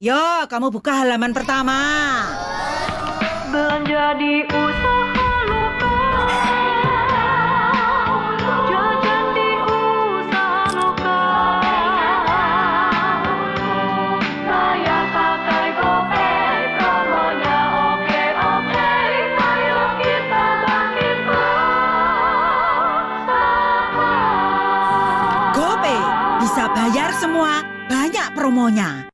Yo, kamu buka halaman pertama. Belanja di usaha lokal, jajan di usaha lokal. Saya pakai GoPay, promonya oke-oke. Ayo kita bangkit bersama. GoPay bisa bayar semua, banyak promonya.